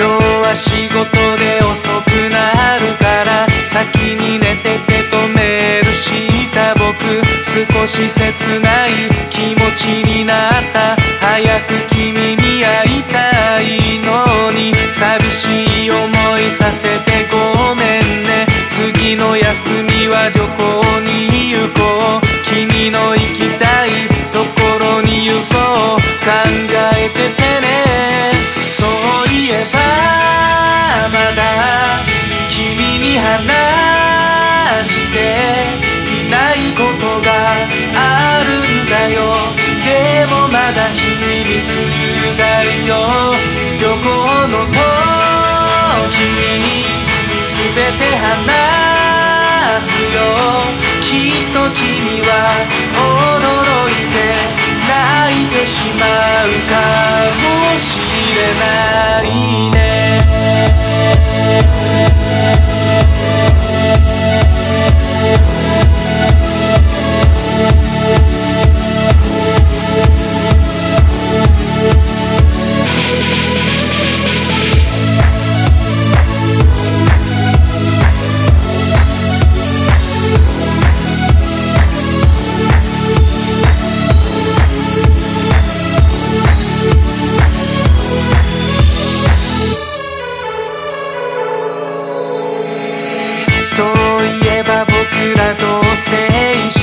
は仕事で遅くなるから先に寝ててとメールした僕、少し切ない気持ちになった。早く君に会いたいのに寂しい思いさせてごめんね。次の休みは旅行に行こう。君の行きたいところに行こう。考えててね。そういえばまだ君に話していないことがあるんだよ。でもまだ秘密だよ。旅行の時に全て話すよ。きっと君は驚いて泣いてしまうかもしれないね。そういえば僕ら同棲し